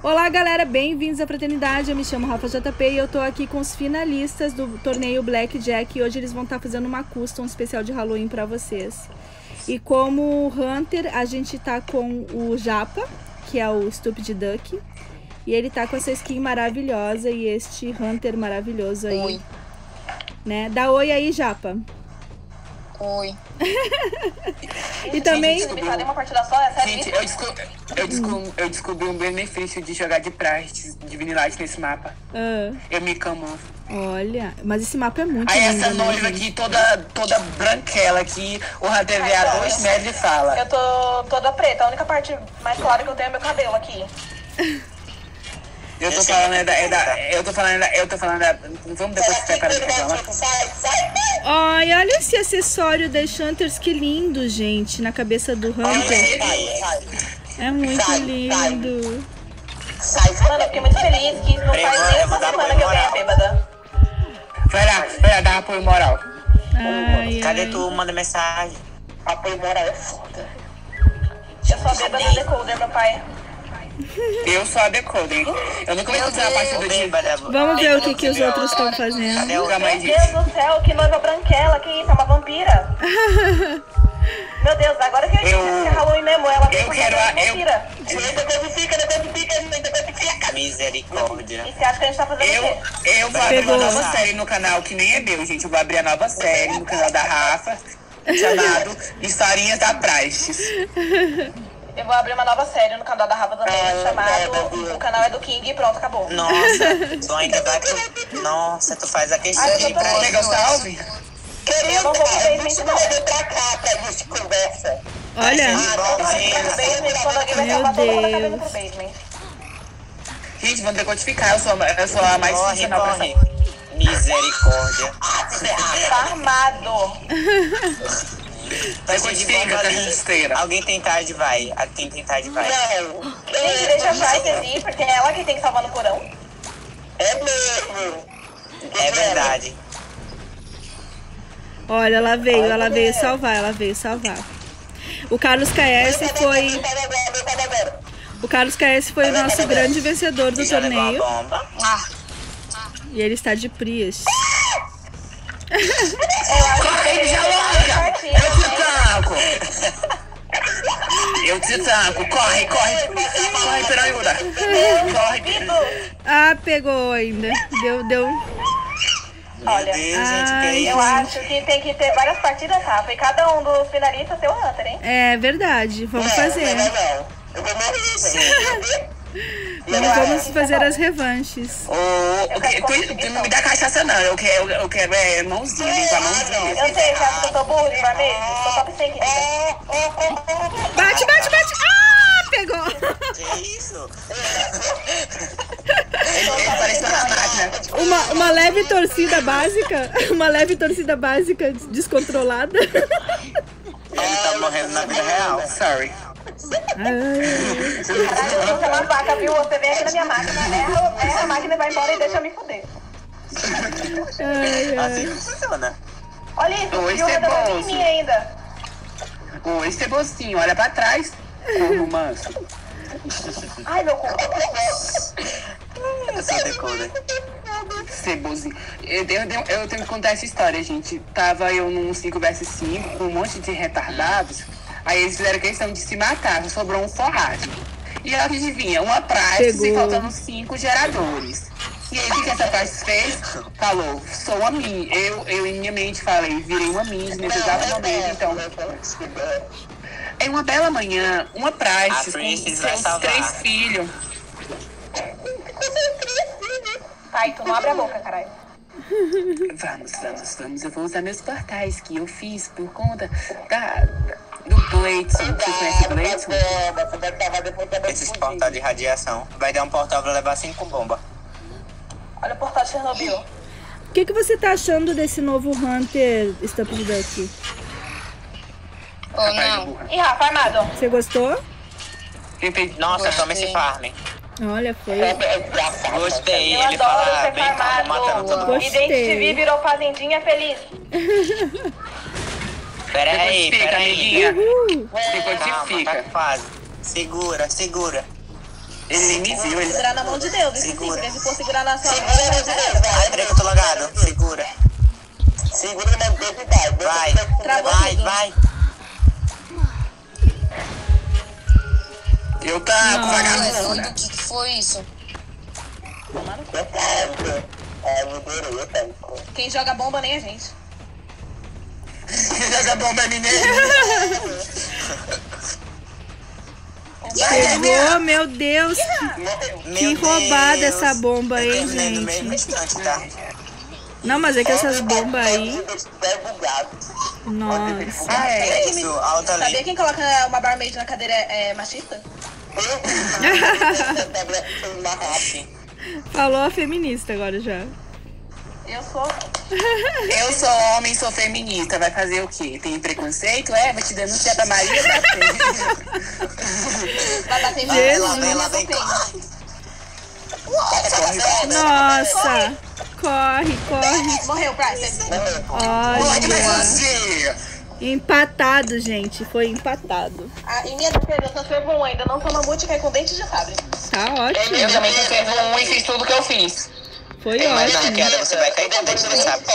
Olá galera, bem-vindos à Fraternidade, eu me chamo Rafa JP e eu tô aqui com os finalistas do torneio Blackjack e hoje eles vão estar fazendo uma custom especial de Halloween pra vocês. E como Hunter, a gente tá com o Japa, que é o Stupid Duck, e ele tá com essa skin maravilhosa e este Hunter maravilhoso aí. Oi. Né? Dá oi aí, Japa. Oi. E também... Gente, eu descobri um benefício de jogar de praxe, de Vinilite nesse mapa. Eu me camuflo. Olha, mas esse mapa é muito lindo. Aí essa né, noiva aqui, toda branquela aqui, o Hunter vê a 2 metros e fala. Eu tô toda preta, a única parte mais clara que eu tenho é meu cabelo aqui. Eu tô falando da... Vamos depois separar de reclamar. Ai, olha esse acessório das Hunters, que lindo, gente, na cabeça do Hunter. É muito lindo. Mano, eu fiquei muito feliz que isso não faz nem essa semana que eu venho bêbada. Vai lá, dá apoio moral. Cadê tu? Manda mensagem. Apoio moral é foda. Eu sou a bêbada do decoder, meu pai. Eu sou a decoder. Eu nunca vou encontrar a parte do dia. Vamos ver o que os outros estão fazendo. Meu Deus do céu, que noiva branquela, que isso? É uma vampira? Meu Deus, agora que eu entendi que é Halloween mesmo, ela veio com vampira. Misericórdia. E você acha que a gente tá fazendo o quê? Eu vou abrir uma nova série no canal que nem é meu, gente. Eu vou abrir a nova série no canal da Rafa, chamado Historinhas da Praxis. Eu vou abrir uma nova série no canal da Rafa também, chamado O Canal é do King e pronto, acabou. Nossa, tu ainda vai... Nossa, tu faz a questão de ir pra Pega o salve. Eu não vou pro basement, não. Olha. Meu Deus. Gente, vamos decodificar. Eu sou a mais funcional pra essa. Misericórdia. Tá armado. Decodifica, tá esteira. Alguém tem tarde, vai. Quem tem tarde, vai. Gente, deixa a Joyce ir, porque é ela que tem que salvar no porão. É mesmo. É verdade. Olha, ela veio salvar, O Carlos KS foi... O Carlos KS foi o nosso grande vencedor do torneio. E ele está de Prius. Corre, já larga! Eu te tanco! Corre, Piranhuda! Corre! Ah, pegou ainda. Deu. Olha, Gente, eu acho que tem que ter várias partidas, Rafa, e cada um dos finalistas ser o Hunter, hein? É verdade, vamos fazer. Vamos fazer as revanches. Tu não me dá cachaça não, eu quero mãozinha, limpar a mãozinha. Eu sei, você acha que eu tô burro de vermelho? Tô top 100 aqui. Bate! Ah, pegou! Que isso? Ele parece uma máquina. Uma leve torcida básica descontrolada. Ele tá morrendo na vida real. Sorry. Caralho, eu sou uma vaca, viu? Você vem aqui na minha máquina, erra a máquina e vai embora e deixa eu me fuder. Assim não funciona. Olha isso, o redor em mim ainda. Oi, cebocinho, olha pra trás. Corno manso. Ai, meu cu. Eu sou decoder. Cebozinho. Eu tenho que contar essa história, gente. Tava eu num 5 vs 5 com um monte de retardados. Aí eles fizeram questão de se matar, sobrou um forragem. E ela adivinha, uma praxe e faltando 5 geradores. E aí o que essa praxe fez? Falou, sou uma mim. Eu em minha mente falei, virei uma mim nesse exato momento, então. Em uma bela manhã, uma praxe com seus 3 filhos. Ai, tu não abre a boca, caralho. Vamos. Eu vou usar meus portais que eu fiz por conta do Bladson. Você conhece o Bladson? Esses portais de radiação. Vai dar um portal pra levar 5 bombas. Olha o portal de Chernobyl. O que você tá achando desse novo Hunter Stupid Duck? Ou não? Ih, Rafa, armado. Você gostou? Nossa, toma esse farm. Olha, foi. Gostei. Eu Ele adoro fala ser bem calmo, matando todo mundo. Gostei. Identity virou fazendinha feliz. Pera aí. amiguinha. Uhul. Calma, tá quase. Segura. Ele me viu, ele... Segurar na mão de Deus, isso sim, porque se for segurar na sua mão, Ai, peraí que eu tô logado. Segura. Segura na mão dele, vai. Vai. Eu tava Mano, o que foi isso? quem joga bomba nem a gente. Joga bomba mineiro. Pegou, meu Deus. Que roubada essa bomba aí, Eu terminei no gente. mesmo instante, tá? Não, mas é que essas bombas aí... Nossa. Ah, é. Isso, alto ali. Sabia quem coloca uma barmaid na cadeira é machista? Falou a feminista agora já. Eu sou. Eu sou homem, sou feminista. Vai fazer o quê? Tem preconceito? Vou te denunciar da Maria da Vai bater em Jesus. mim, Lá vem. Nossa. Corre. Morreu, Price. Olha. Empatado, gente. Foi empatado. Em minha defesa, eu só servo um ainda. Não sou mamute que é com dente de sabre. Tá ótimo. Eu também sou servo um e fiz tudo que eu fiz. Foi Mas na ótimo. queda você vai cair com dente, você sabe.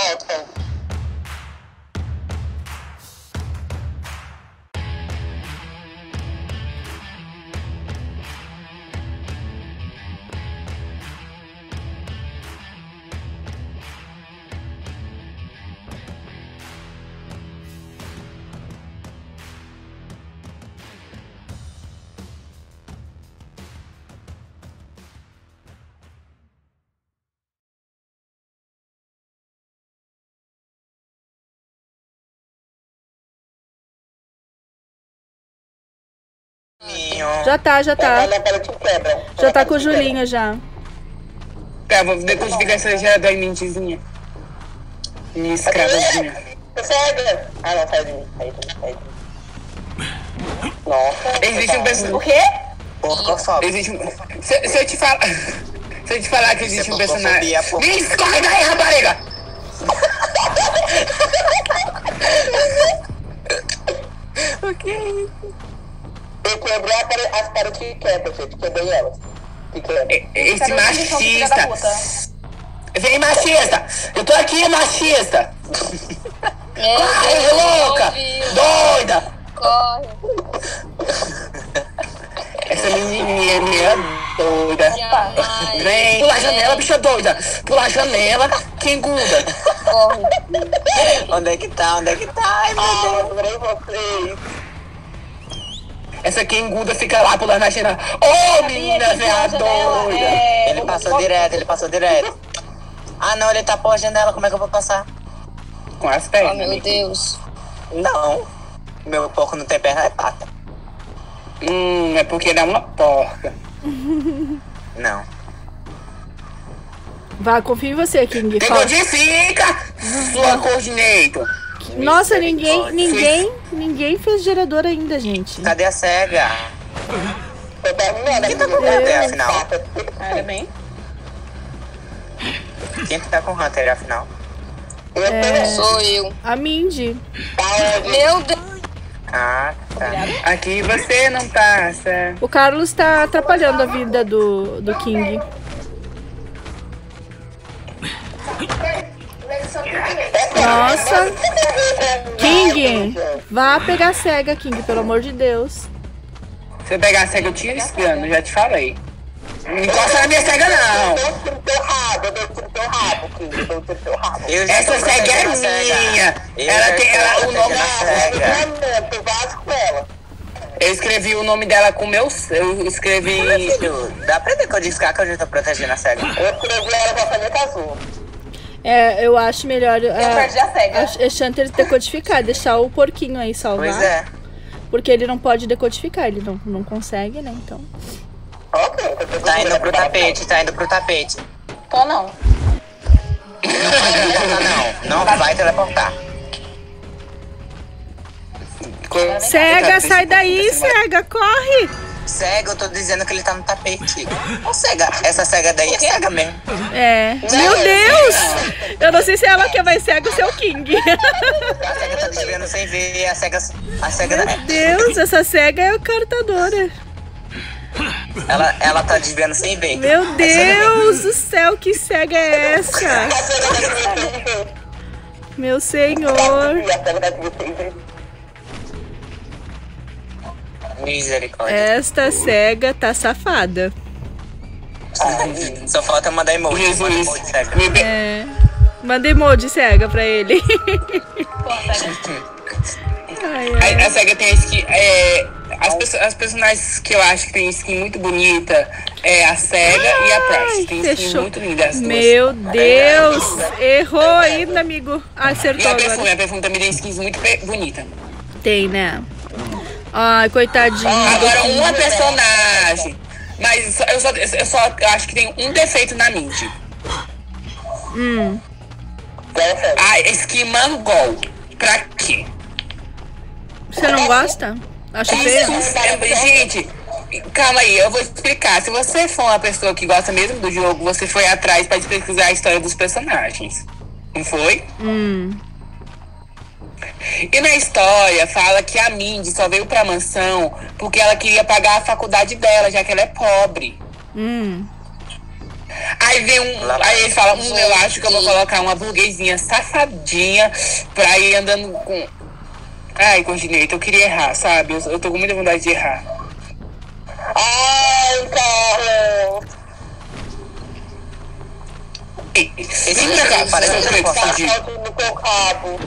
Já tá. Já tá com o Julinho já. Tá, vou decodificar essa geradora em mentezinha. Minha escravazinha. Ah, não, sai de mim. Nossa. Existe um personagem. O quê? Porcofóbico. Existe um... Se eu te falar... Se eu te falar que existe um personagem... porcofobia, Me escorre daí, rapariga! O que é isso? Eu quebrei as paredes que quebram, gente. Quebrei elas. Que quebra. Esse machista... Vem, machista! Eu tô aqui, machista! Corre, louca! Doida! Corre. Essa menininha é meia doida. Jamais. Vem, pula a janela, bicha doida. Pula a janela, quem guda. Corre. Onde é que tá? Ai, meu Deus. Eu adorei vocês. Essa quem guda fica lá pulando na janela. Ô, menina, véia doida. Ele passou direto. Ah, não, ele tapou a janela. Como é que eu vou passar? Com as Oh, pernas. meu Deus. Não. Meu porco não tem perna, é pata. É porque ele é uma porca. Não. Vá, confio em você, King. Fala. Decodifica, sua coordinator. Nossa, ninguém fez gerador ainda, gente. Cadê a cega? Eu terminando. Quem tá com o Hunter, afinal? Era bem. Quem tá com o Hunter, afinal? Sou eu. A Mindy. Meu Deus. Ah, tá. Aqui você não passa. O Carlos tá atrapalhando a vida do King. Nossa. King, vá pegar a cega, King, pelo amor de Deus. Se eu pegar a cega, eu tiro esse piano, já te falei. Não encosta na minha cega, não. Eu dou tiro teu rabo, King. Eu dou tiro teu rabo. Eu já Essa tô cega é protegendo a minha. Eu Ela já tem estou o nome. protegendo a cega. Tu vai com ela. Eu escrevi o nome dela com meu. Eu escrevi. Meu filho, dá pra decodificar que eu já tô protegendo a cega. Eu escrevi ela com a caneta azul. É, eu acho melhor Eu perdi a cega. a Chanter decodificar, deixar o porquinho aí salvar. Pois é. Porque ele não pode decodificar, ele não consegue, né? Então. Ok. Tá indo pro tapete. Tô não. Não vai teleportar. Cega, sai daí, cega, corre! Cega, eu tô dizendo que ele tá no tapete. Ô, cega, essa cega daí é cega mesmo. É. Meu Deus! Eu não sei se é ela que vai cega ou se é o King. A cega tá desviando sem ver, a cega Meu Deus, essa cega é o cartadora. Ela tá desviando sem ver. Meu Deus do céu, que cega é essa? Meu senhor. Misericórdia. Esta cega tá safada. Só falta mandar emoji. Manda Jesus. emoji, cega. É. Manda emoji cega pra ele. Ai, ai. A cega tem a skin. As personagens que eu acho que tem skin muito bonita é a cega e a Price. Tem skin Fechou. muito linda. As duas. Meu Deus! Errou ainda, amigo. Acertou E agora. a perfume também tem skins muito bonita. Tem, né? Ai, coitadinho. Agora uma personagem. Mas eu só acho que tem um defeito na Mindy. A skin Mangol. Pra quê? Você não gosta? Acha feio? Gente, calma aí, eu vou explicar. Se você for uma pessoa que gosta mesmo do jogo, você foi atrás pra pesquisar a história dos personagens. Não foi? E na história fala que a Mindy só veio pra mansão porque ela queria pagar a faculdade dela, já que ela é pobre. Aí vem aí ele fala, eu acho que eu vou colocar uma burguesinha safadinha pra ir andando com... Ai, Continente, eu queria errar, sabe? Eu tô com muita vontade de errar. Ai, Carlos. Vem pra cá, parece um preto fudido. No teu rabo.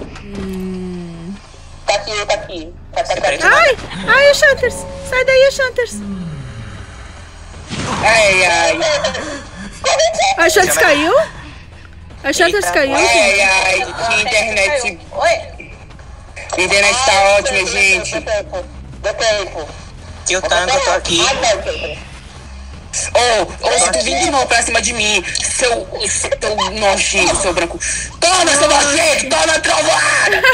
Tá aqui, tá aqui. Tá aqui. Ai! Ai, a Chanters! Sai daí, a Chanters! Ai, ai. A Chanters caiu? A Chanters caiu? Ai, ai, que internet... A internet tá ótima, gente. Deu tempo. Tio Tango, eu tô aqui. Se tu vir de novo pra cima de mim, seu nojento, seu branco. Toma, seu nojento, toma trovoada!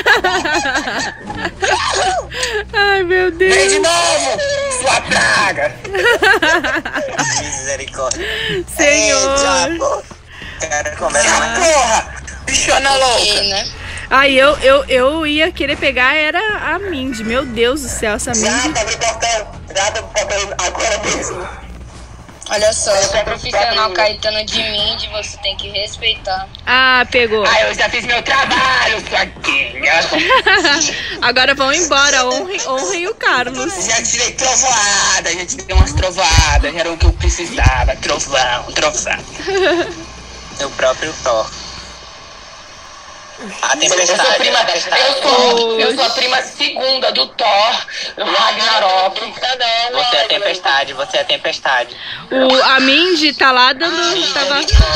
Ai, meu Vem Deus! de novo, sua praga! Misericórdia. Senhor! Diabo. Quero conversar mais. Porra! Bichona louca! E, né? Ai, eu ia querer pegar, era a Mindy. Meu Deus do céu, essa Mindy. Já tá me botando agora mesmo. Olha só, eu sou profissional Caetano de Mindy, você tem que respeitar. Ah, pegou. Ai, eu já fiz meu trabalho, sua gringa! Agora vão embora, honrem o Carlos. Já tirei trovoada, já tirei umas trovoadas, era o que eu precisava, trovão. O próprio Thor. A Eu tempestade. sou a prima segunda do Thor, Ragnarok. Você é a tempestade, você é a tempestade. A Mindy tá lá dando... Tava...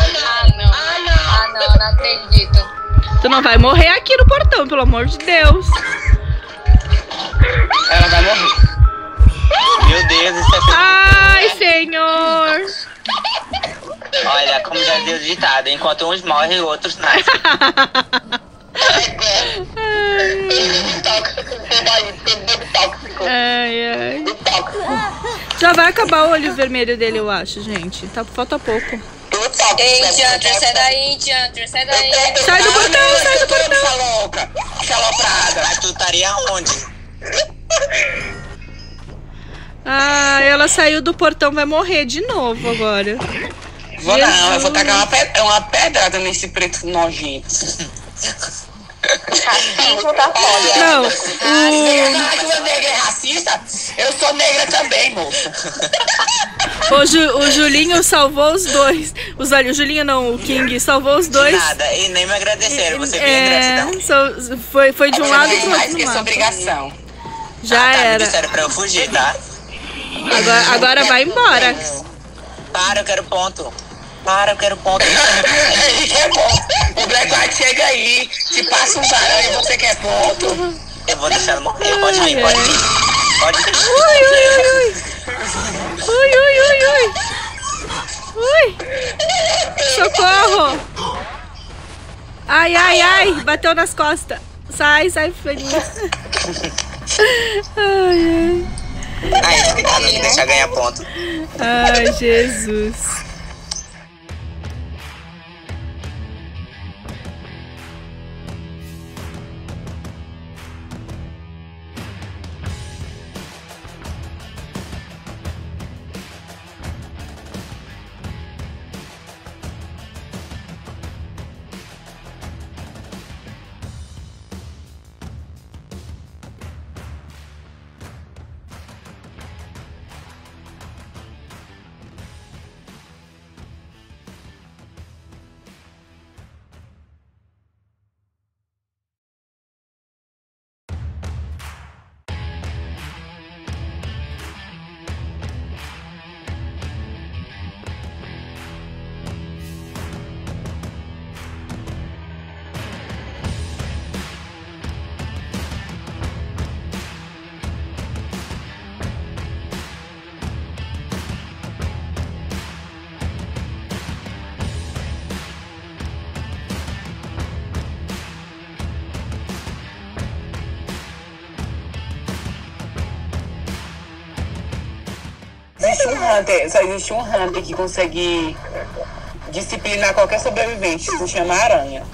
Não acredito. Tu não vai morrer aqui no portão, pelo amor de Deus. Ela vai morrer. Meu Deus, isso é feio. Ai, senhor. Olha, como já deu ditado, enquanto uns morrem, outros nascem. Ai. Já vai acabar o olho vermelho dele, eu acho, gente. Falta pouco. Ei, Chanter, sai daí, Chanter, sai daí. Sai do portão, sai do portão. Essa louca, xaloprada. Mas tu estaria onde? Ah, ela saiu do portão, vai morrer de novo agora. Vou não, eu vou tacar uma pedrada nesse preto nojento. Racismo tá foda. Não, Ah, que o negra é racista? Eu sou negra também, moça. o Julinho salvou os dois. O Julinho não, o King salvou os dois. Nada, e nem me agradeceram, você vem gratidão. Foi de um lado pro Mais outro que essa mapa. obrigação. Já Me era. disseram pra eu fugir, tá? Agora vai embora. Para, eu quero ponto. Para, eu quero ponto. Ele quer ponto. O Black White chega aí, te passa um varão e você quer ponto. Eu vou deixar ela morrer. Pode vir, pode vir. Pode vir. Ui. Socorro. Ai. Bateu nas costas. Sai, feliz. Ai. Não me deixar ganhar ponto. Ai, Jesus. um Hunter que consegue disciplinar qualquer sobrevivente. Se chama aranha.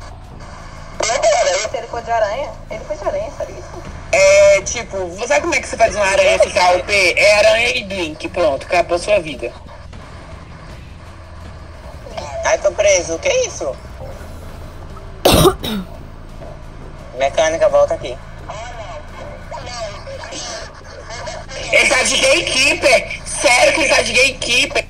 Se ele for de aranha, ele foi de aranha, sabe isso? É tipo, sabe como é que você faz uma aranha ficar OP? É aranha e Blink, pronto, acabou a sua vida. Ai, tô preso. O que é isso? Mecânica, volta aqui. Ele tá de gatekeeper! Sério que ele tá de gatekeeper!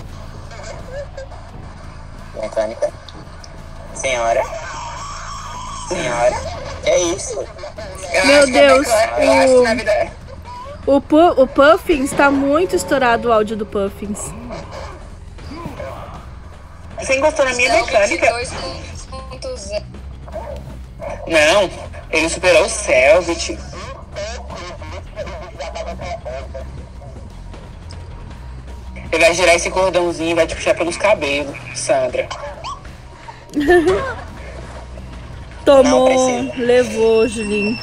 Mecânica. Senhora. Senhora. Que é isso? Meu Deus, Eu acho que na vida... o Puffins tá muito estourado o áudio do Puffins. Você encostou na minha mecânica? 2.0. Não, ele superou o Selvit. Ele vai girar esse cordãozinho e vai te puxar pelos cabelos, Sandra. Tomou, Não precisa. levou, Julinho.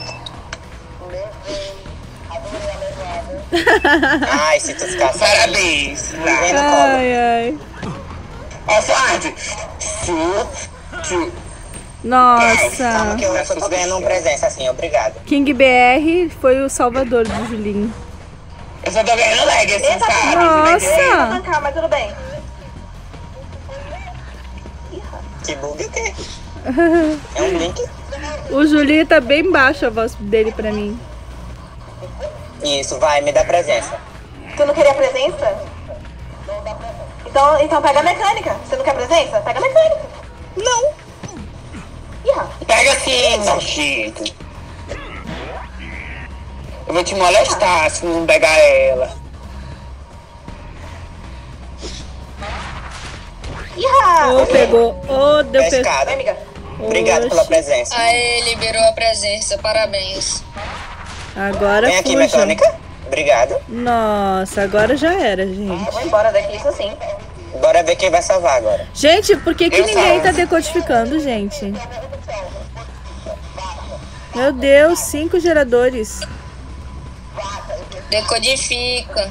Ai, se tu ficar Parabéns. vem no colo. Ai, ai. Ó, Flávio. Nossa. Que eu só tô ganhando uma presença assim, obrigado. King BR foi o salvador do Julinho. Eu só tô ganhando Legacy, sabe? Nossa. Arrancar, mas tudo bem. Que bug o quê? É um link? O Julinho tá bem baixo a voz dele pra mim. Isso, vai, me dá presença. Tu não queria presença? Então pega a mecânica. Você não quer presença? Pega a mecânica. Não. Ih, Pega assim, nojento. Eu vou te molestar se não pegar ela. Ô, pegou. Ô, deu peso. Pescado. Vai, amiga. Obrigado pela presença. Aê, liberou a presença, parabéns. Agora Vem aqui, fuja. mecânica. Obrigado. Nossa, agora já era, gente. Eu vou embora daqui, isso sim. Bora ver quem vai salvar agora. Gente, por que Eu ninguém salvo. tá decodificando, gente? Meu Deus, 5 geradores. Decodifica.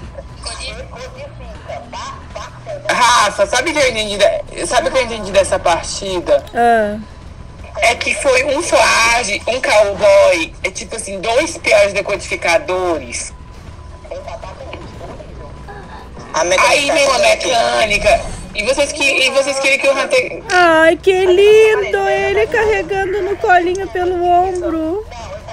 Rafa, sabe o que eu entendi dessa partida? Ah, É que foi um Flage, um cowboy, é tipo assim, 2 piores decodificadores. A mecânica Aí tá vem uma chegando aqui. mecânica. E vocês queriam que o Hunter. ai, que lindo! Ele carregando no colinho pelo ombro.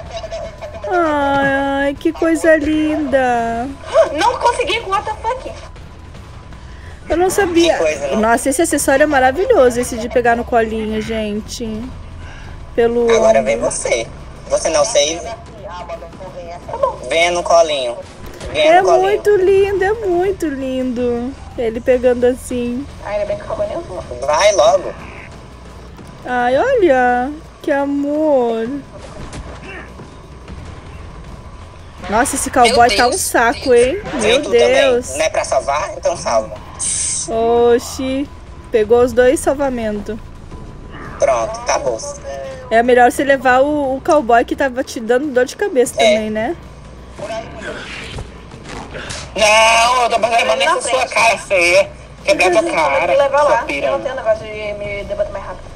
Ai, que coisa linda. Não consegui com what the fuck. Eu não sabia. Que coisa, não? Nossa, esse acessório é maravilhoso, esse de pegar no colinho, gente. Pelo Agora ombro. vem você. Você não save? Venha no colinho. Venha É no colinho. muito lindo, é muito lindo. Ele pegando assim. Ainda bem que acabou nem o voo. Vai logo. Ai, olha, que amor. Nossa, esse cowboy Meu tá um Deus. saco, hein? Vem Meu tu Deus. também. Não é pra salvar? Então salva. Oxi, pegou os dois salvamentos. Pronto, acabou. É melhor você levar o cowboy que tava te dando dor de cabeça também, né? Não, eu tô levando nessa sua cara feia. Quebrar tua Tem que cara. levar sua lá. Eu piranha. não tenho negócio de me debater mais rápido.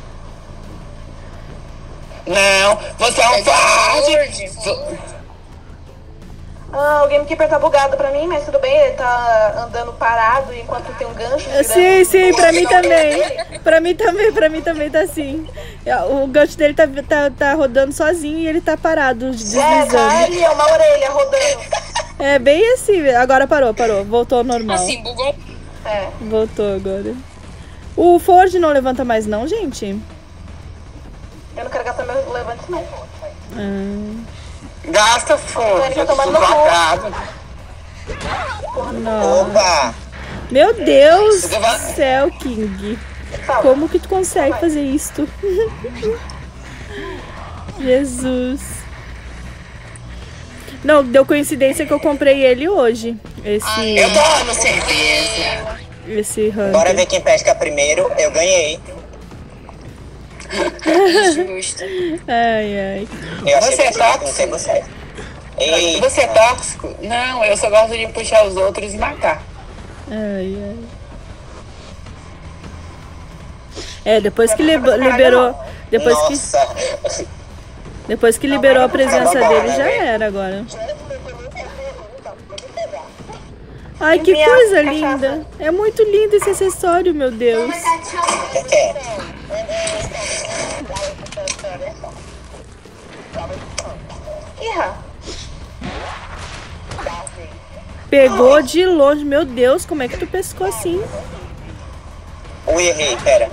Não, você é um Flage. Ah, o GameKeeper tá bugado pra mim, mas tudo bem, ele tá andando parado enquanto tem um gancho. Sim, sim, pra mim também. Pra mim também tá assim. O gancho dele tá rodando sozinho e ele tá parado, É, tá deslizando. ali, é uma orelha rodando. É bem assim. Agora parou. Voltou ao normal. Assim, bugou. É. Voltou agora. O Ford não levanta mais não, gente? Eu não quero gastar meu levante, não. Gasta força, Ele tá tomando no cu. sufocado. Opa! Meu Deus do céu, King. Como que tu consegue fazer isto? Jesus. Não, deu coincidência que eu comprei ele hoje. Eu tô no certeza. Esse Bora Hunter. ver quem pesca primeiro. Eu ganhei. Justo. Ai, ai. Eu achei Você é que não tóxico? sei você. Ei, Você é tóxico? Não, eu só gosto de puxar os outros e matar. Ai, ai. É, depois que liberou... Depois que liberou a presença dele, já era agora. Ai, que coisa linda. É muito lindo esse acessório, meu Deus. Pegou de longe. Meu Deus, como é que tu pescou assim? Ui, errei, pera.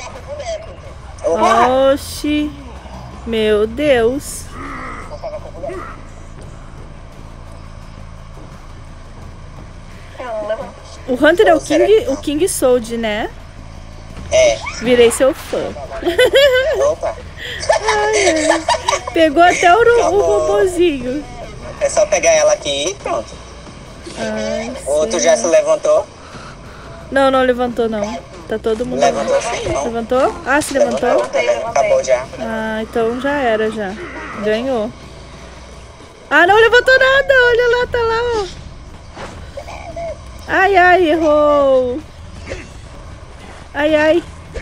Oxi. Meu Deus. O Hunter é o King Sold, né? É. Virei seu fã. Opa. Ai, ai. Pegou até o robozinho. É só pegar ela aqui e pronto. Ai, O outro já se levantou. Não, não levantou não. Tá todo mundo... Levantou sim, não? Levantou? Ah, se levantou? Acabou já. Ah, então já era, já. Ganhou. Ah, não levantou nada. Olha lá, tá lá, ó. Ai, ai, errou. Ai, ai.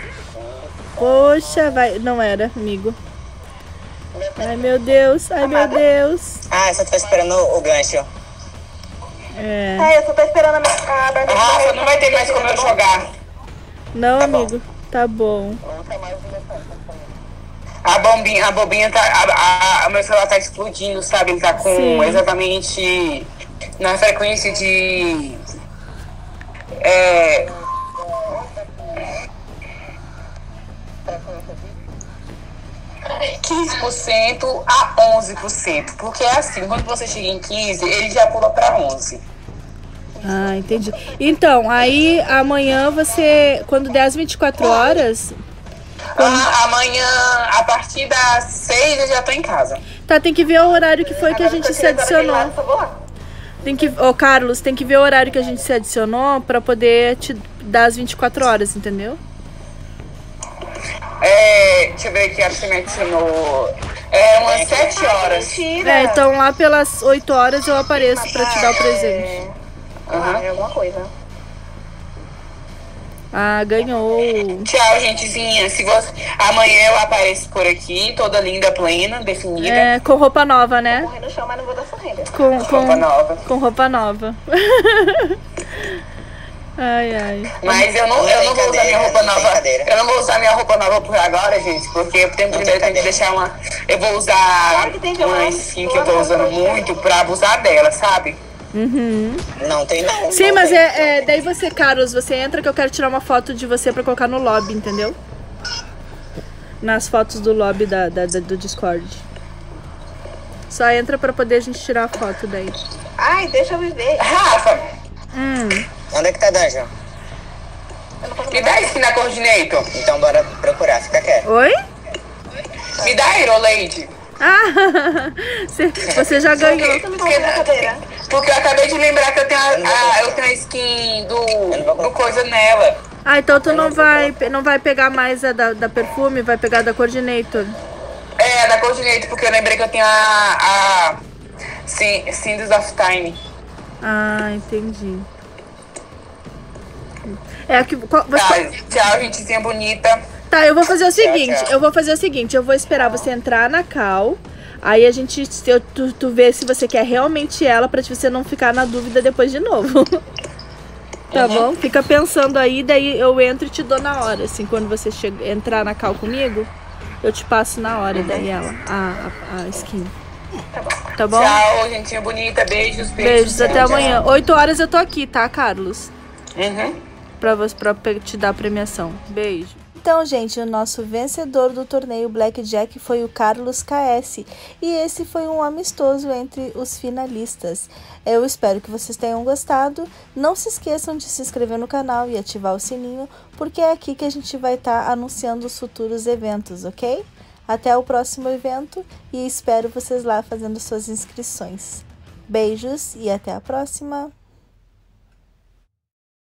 Poxa, vai. Não era, amigo. Ai, meu Deus. Ai, meu Deus. Ah, eu só tô esperando o gancho. É. Tá, eu só tô esperando a Bernadette. Rafa, não vai ter mais como eu jogar. Não, amigo. Tá bom. A bobinha tá... meu celular tá explodindo, sabe? Ele tá com Sim. exatamente na frequência de... 15% a 11%. Porque é assim, quando você chega em 15, ele já pula pra 11. Ah, entendi. Então, aí amanhã você... Quando der as 24 horas... Amanhã, a partir das 6, eu já tô em casa. Tá, tem que ver o horário que foi que a gente se adicionou. Tem que... Ô, Carlos, tem que ver o horário que a gente se adicionou pra poder te dar as 24 horas, entendeu? Deixa eu ver aqui, acho que me adicionou. Umas 7 horas. Então lá pelas 8 horas eu apareço pra te dar o presente. É alguma coisa. Ah, ganhou. Tchau, gentezinha. Amanhã eu apareço por aqui, toda linda, plena, definida. Com roupa nova, né? Morrer no chão, mas não vou dar sorrindo. Roupa nova. Com roupa nova. Ai, ai. Mas eu não vou usar minha roupa nova. Eu não vou usar minha roupa nova por agora, gente, porque eu tenho que deixar uma... Eu vou usar uma skin que eu tô usando muito pra abusar dela, sabe? Uhum. Não tem não. Sim, mas daí você, Carlos, você entra que eu quero tirar uma foto de você pra colocar no lobby, entendeu? Nas fotos do lobby do Discord. Só entra pra poder a gente tirar a foto daí. Ai, deixa eu viver. Rafa, Onde é que tá a dungeon? me dá skin na Coordinator. Então bora procurar, fica quieto. Oi? Me dá Hero Lady. Ah, você já ganhou. Porque eu acabei de lembrar que eu tenho a skin do coisa nela. Ah, então tu não vai pegar mais a da perfume, vai pegar a da Coordinator. Da Coordinator, porque eu lembrei que eu tenho a Cinders of Time. Ah, entendi. Tchau, gentezinha bonita. Tá, eu vou fazer o seguinte, tchau. eu vou esperar você entrar na call, aí a gente, tu vê se você quer realmente ela, pra você não ficar na dúvida depois de novo. Tá bom? Fica pensando aí, daí eu entro e te dou na hora, assim, quando você entrar na call comigo, eu te passo na hora daí ela, a skin. Tá bom? Tchau, gentinha bonita, beijos. Beijos, até amanhã. 8 horas eu tô aqui, tá, Carlos? Pra te dar a premiação. Beijo. Então, gente, o nosso vencedor do torneio Blackjack foi o Carlos KS. E esse foi um amistoso entre os finalistas. Eu espero que vocês tenham gostado. Não se esqueçam de se inscrever no canal e ativar o sininho, porque é aqui que a gente vai estar anunciando os futuros eventos, ok? Até o próximo evento e espero vocês lá fazendo suas inscrições. Beijos e até a próxima!